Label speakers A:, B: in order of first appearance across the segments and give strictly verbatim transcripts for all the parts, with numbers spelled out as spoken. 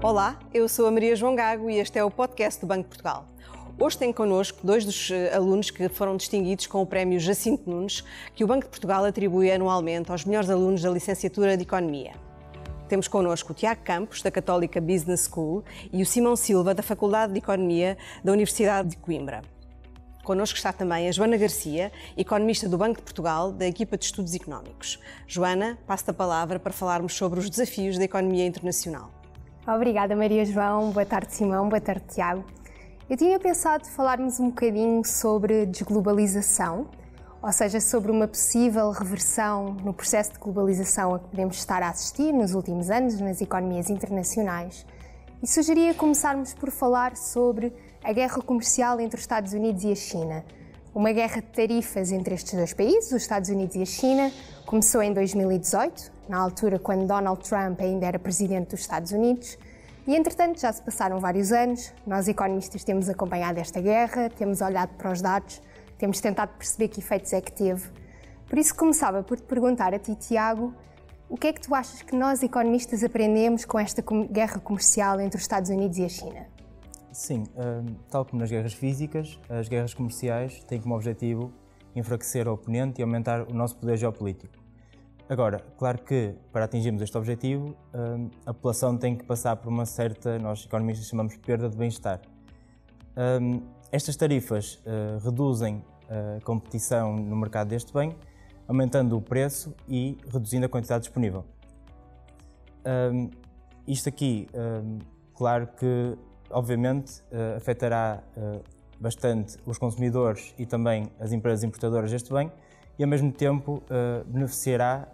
A: Olá, eu sou a Maria João Gago e este é o podcast do Banco de Portugal. Hoje tem connosco dois dos alunos que foram distinguidos com o prémio Jacinto Nunes, que o Banco de Portugal atribui anualmente aos melhores alunos da licenciatura de Economia. Temos connosco o Tiago Campos, da Católica Business School, e o Simão Silva, da Faculdade de Economia da Universidade de Coimbra. Connosco está também a Joana Garcia, economista do Banco de Portugal, da equipa de Estudos Económicos. Joana, passo-te a palavra para falarmos sobre os desafios da economia internacional.
B: Obrigada, Maria João. Boa tarde, Simão. Boa tarde, Tiago. Eu tinha pensado falarmos um bocadinho sobre desglobalização, ou seja, sobre uma possível reversão no processo de globalização a que podemos estar a assistir nos últimos anos nas economias internacionais. E sugeria começarmos por falar sobre a guerra comercial entre os Estados Unidos e a China. Uma guerra de tarifas entre estes dois países, os Estados Unidos e a China, começou em dois mil e dezoito, na altura quando Donald Trump ainda era presidente dos Estados Unidos, e entretanto já se passaram vários anos. Nós economistas temos acompanhado esta guerra, temos olhado para os dados, temos tentado perceber que efeitos é que teve. Por isso começava por te perguntar a ti, Tiago, o que é que tu achas que nós economistas aprendemos com esta guerra comercial entre os Estados Unidos e a China?
C: Sim, tal como nas guerras físicas, as guerras comerciais têm como objetivo enfraquecer o oponente e aumentar o nosso poder geopolítico. Agora, claro que para atingirmos este objetivo, a população tem que passar por uma certa, nós economistas chamamos de perda de bem-estar. Estas tarifas reduzem a competição no mercado deste bem, aumentando o preço e reduzindo a quantidade disponível. Isto aqui, claro que obviamente afetará bastante os consumidores e também as empresas importadoras deste bem e ao mesmo tempo beneficiará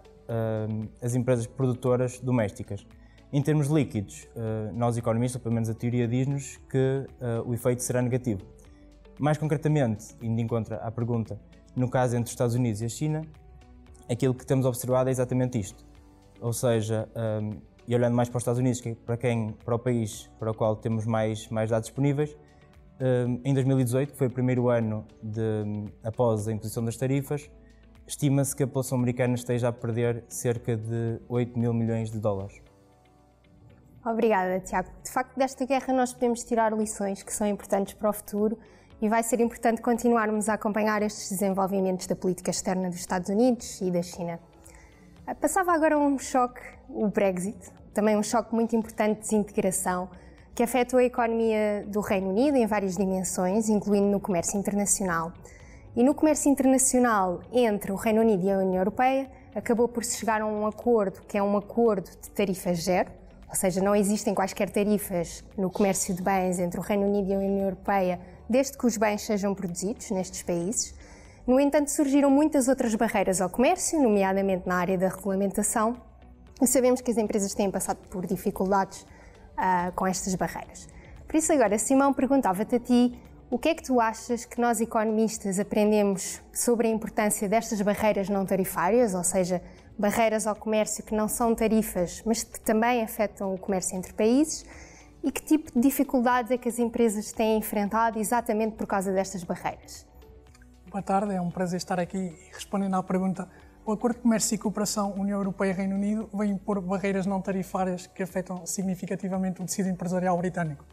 C: as empresas produtoras domésticas. Em termos líquidos, nós economistas, ou pelo menos a teoria diz-nos que o efeito será negativo. Mais concretamente, indo de encontro à pergunta, no caso entre os Estados Unidos e a China, aquilo que temos observado é exatamente isto. Ou seja, e olhando mais para os Estados Unidos, que para, quem, para o país para o qual temos mais, mais dados disponíveis, em dois mil e dezoito, que foi o primeiro ano de, após a imposição das tarifas, estima-se que a população americana esteja a perder cerca de oito mil milhões de dólares.
B: Obrigada, Tiago. De facto, desta guerra nós podemos tirar lições que são importantes para o futuro e vai ser importante continuarmos a acompanhar estes desenvolvimentos da política externa dos Estados Unidos e da China. Passava agora um choque, o Brexit, também um choque muito importante de desintegração, que afetou a economia do Reino Unido em várias dimensões, incluindo no comércio internacional. E no comércio internacional entre o Reino Unido e a União Europeia, acabou por se chegar a um acordo, que é um acordo de tarifa zero, ou seja, não existem quaisquer tarifas no comércio de bens entre o Reino Unido e a União Europeia, desde que os bens sejam produzidos nestes países. No entanto, surgiram muitas outras barreiras ao comércio, nomeadamente na área da regulamentação, e sabemos que as empresas têm passado por dificuldades uh, com estas barreiras. Por isso agora, Simão, perguntava-te a ti, o que é que tu achas que nós economistas aprendemos sobre a importância destas barreiras não tarifárias, ou seja, barreiras ao comércio que não são tarifas, mas que também afetam o comércio entre países, e que tipo de dificuldades é que as empresas têm enfrentado exatamente por causa destas barreiras?
D: Boa tarde, é um prazer estar aqui e respondendo à pergunta. O Acordo de Comércio e Cooperação União Europeia-Reino Unido vem impor barreiras não tarifárias que afetam significativamente o tecido empresarial britânico.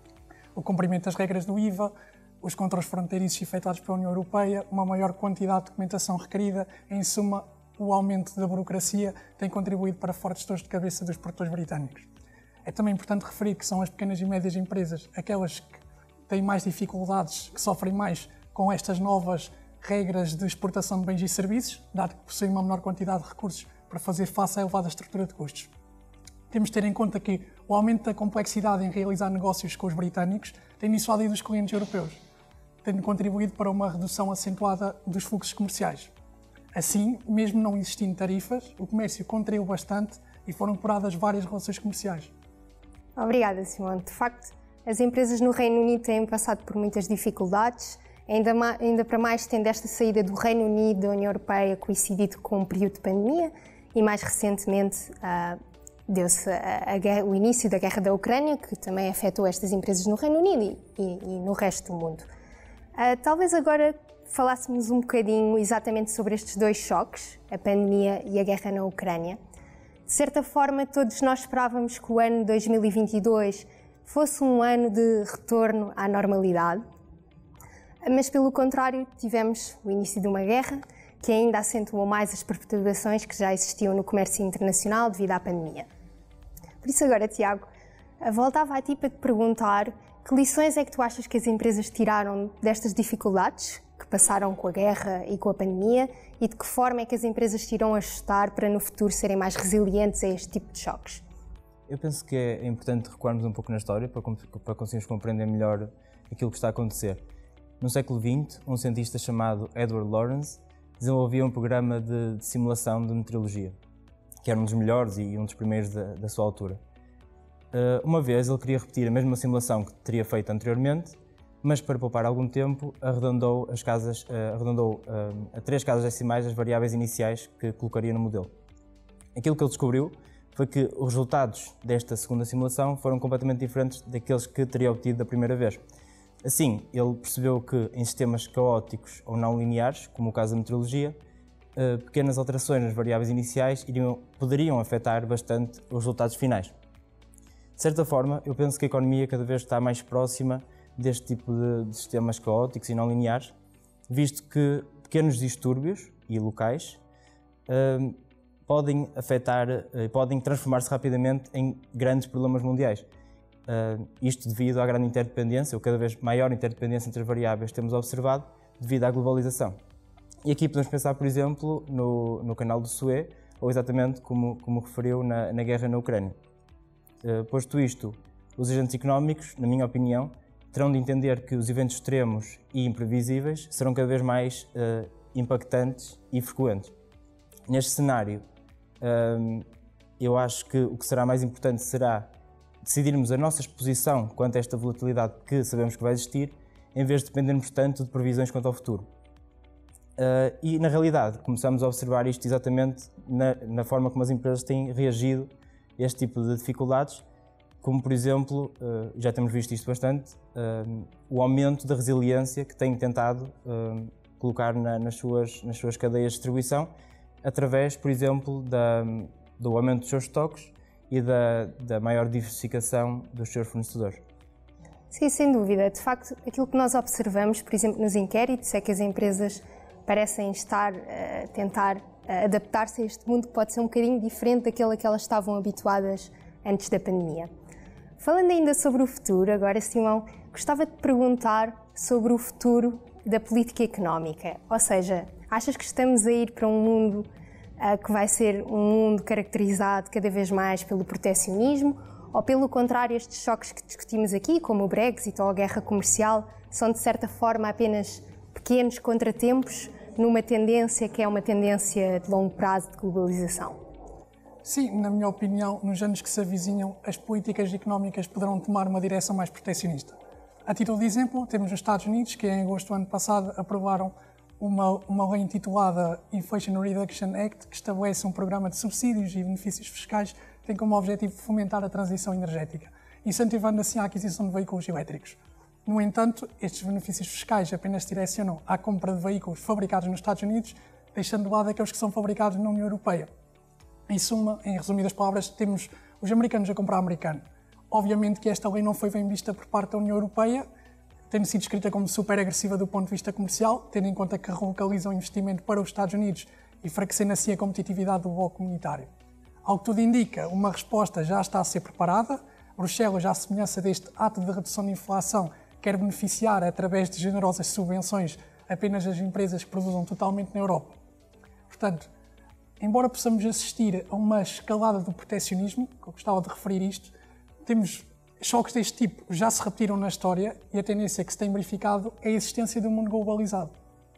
D: O cumprimento das regras do I V A, os controles fronteiriços efetuados pela União Europeia, uma maior quantidade de documentação requerida, em suma, o aumento da burocracia tem contribuído para fortes dores de cabeça dos produtores britânicos. É também importante referir que são as pequenas e médias empresas, aquelas que têm mais dificuldades, que sofrem mais com estas novas regras de exportação de bens e serviços, dado que possuem uma menor quantidade de recursos para fazer face à elevada estrutura de custos. Temos de ter em conta que o aumento da complexidade em realizar negócios com os britânicos tem dissuadido os clientes europeus, tendo contribuído para uma redução acentuada dos fluxos comerciais. Assim, mesmo não existindo tarifas, o comércio contraiu bastante e foram curadas várias relações comerciais.
B: Obrigada, Simão. De facto, as empresas no Reino Unido têm passado por muitas dificuldades, ainda, mais, ainda para mais tendo esta saída do Reino Unido da União Europeia coincidido com um período de pandemia e mais recentemente uh, deu-se a, a guerra, o início da guerra da Ucrânia, que também afetou estas empresas no Reino Unido e, e, e no resto do mundo. Uh, talvez agora falássemos um bocadinho exatamente sobre estes dois choques, a pandemia e a guerra na Ucrânia. De certa forma, todos nós esperávamos que o ano dois mil e vinte e dois fosse um ano de retorno à normalidade, mas pelo contrário tivemos o início de uma guerra que ainda acentuou mais as perturbações que já existiam no comércio internacional devido à pandemia. Por isso agora, Tiago, voltava a ti para te perguntar que lições é que tu achas que as empresas tiraram destas dificuldades que passaram com a guerra e com a pandemia e de que forma é que as empresas se irão ajustar para no futuro serem mais resilientes a este tipo de choques?
C: Eu penso que é importante recuarmos um pouco na história para, para conseguirmos compreender melhor aquilo que está a acontecer. No século vinte, um cientista chamado Edward Lorenz desenvolvia um programa de, de simulação de meteorologia, que era um dos melhores e um dos primeiros da, da sua altura. Uh, uma vez ele queria repetir a mesma simulação que teria feito anteriormente, mas para poupar algum tempo arredondou, as casas, uh, arredondou uh, a três casas decimais as variáveis iniciais que colocaria no modelo. Aquilo que ele descobriu foi que os resultados desta segunda simulação foram completamente diferentes daqueles que teria obtido da primeira vez. Assim, ele percebeu que em sistemas caóticos ou não lineares, como o caso da meteorologia, uh, pequenas alterações nas variáveis iniciais iriam, poderiam afetar bastante os resultados finais. De certa forma, eu penso que a economia cada vez está mais próxima deste tipo de, de sistemas caóticos e não lineares, visto que pequenos distúrbios e locais uh, podem afetar, uh, podem transformar-se rapidamente em grandes problemas mundiais. Uh, isto devido à grande interdependência, ou cada vez maior interdependência entre as variáveis que temos observado, devido à globalização. E aqui podemos pensar, por exemplo, no, no canal do Suez, ou exatamente como, como referiu na, na guerra na Ucrânia. Uh, posto isto, os agentes económicos, na minha opinião, terão de entender que os eventos extremos e imprevisíveis serão cada vez mais uh, impactantes e frequentes. Neste cenário, uh, eu acho que o que será mais importante será decidirmos a nossa exposição quanto a esta volatilidade que sabemos que vai existir, em vez de dependermos tanto de previsões quanto ao futuro. Uh, e, na realidade, começamos a observar isto exatamente na, na forma como as empresas têm reagido a este tipo de dificuldades, como, por exemplo, uh, já temos visto isto bastante, uh, o aumento da resiliência que têm tentado uh, colocar na, nas, suas, nas suas cadeias de distribuição, através, por exemplo, da, do aumento dos seus estoques e da, da maior diversificação dos seus fornecedores.
B: Sim, sem dúvida. De facto, aquilo que nós observamos, por exemplo, nos inquéritos, é que as empresas parecem estar a tentar adaptar-se a este mundo que pode ser um bocadinho diferente daquele a que elas estavam habituadas antes da pandemia. Falando ainda sobre o futuro, agora, Simão, gostava de perguntar sobre o futuro da política económica. Ou seja, achas que estamos a ir para um mundo uh, que vai ser um mundo caracterizado cada vez mais pelo protecionismo, ou pelo contrário, estes choques que discutimos aqui, como o Brexit ou a guerra comercial, são de certa forma apenas pequenos contratempos numa tendência que é uma tendência de longo prazo de globalização?
D: Sim, na minha opinião, nos anos que se avizinham, as políticas económicas poderão tomar uma direção mais protecionista. A título de exemplo, temos os Estados Unidos, que em agosto do ano passado aprovaram uma, uma lei intitulada Inflation Reduction Act, que estabelece um programa de subsídios e benefícios fiscais que tem como objetivo fomentar a transição energética, incentivando assim a aquisição de veículos elétricos. No entanto, estes benefícios fiscais apenas se direcionam à compra de veículos fabricados nos Estados Unidos, deixando de lado aqueles que são fabricados na União Europeia. Em suma, em resumidas palavras, temos os americanos a comprar americano. Obviamente que esta lei não foi bem vista por parte da União Europeia, tendo sido escrita como super agressiva do ponto de vista comercial, tendo em conta que relocaliza o investimento para os Estados Unidos e enfraquecendo assim a competitividade do bloco comunitário. Ao que tudo indica, uma resposta já está a ser preparada. Bruxelas, à semelhança deste ato de redução de inflação, quer beneficiar, através de generosas subvenções, apenas as empresas que produzam totalmente na Europa. Portanto, embora possamos assistir a uma escalada do protecionismo, que eu gostava de referir isto, temos choques deste tipo já se repetiram na história e a tendência que se tem verificado é a existência de um mundo globalizado.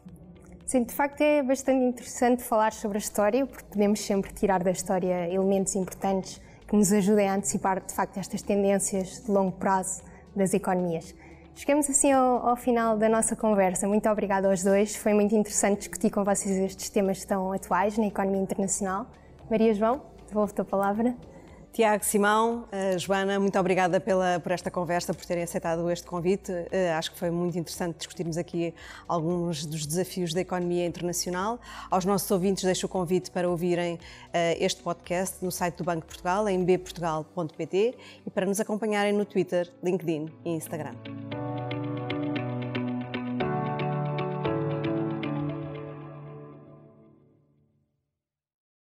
B: Sim, de facto é bastante interessante falar sobre a história, porque podemos sempre tirar da história elementos importantes que nos ajudem a antecipar, de facto, estas tendências de longo prazo das economias. Chegamos assim ao, ao final da nossa conversa. Muito obrigada aos dois. Foi muito interessante discutir com vocês estes temas tão atuais na economia internacional. Maria João, devolvo-te a palavra.
A: Tiago, Simão, uh, Joana, muito obrigada pela, por esta conversa, por terem aceitado este convite. Uh, acho que foi muito interessante discutirmos aqui alguns dos desafios da economia internacional. Aos nossos ouvintes deixo o convite para ouvirem uh, este podcast no site do Banco de Portugal, em b portugal ponto p t, e para nos acompanharem no Twitter, LinkedIn e Instagram.